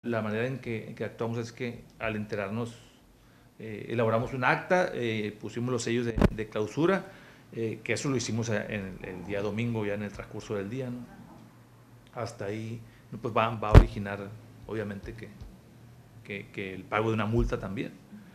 La manera en que actuamos es que al enterarnos, elaboramos un acta, pusimos los sellos de clausura, que eso lo hicimos en el día domingo, ya en el transcurso del día, ¿no? Hasta ahí pues va a originar, obviamente, que el pago de una multa también.